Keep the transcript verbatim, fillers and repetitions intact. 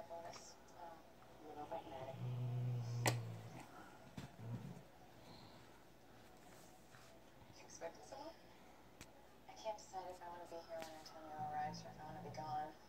bonus. Um, you know if I can add it. You expecting someone? I can't decide if I want to be here when Antonio arrives or if I want to be gone.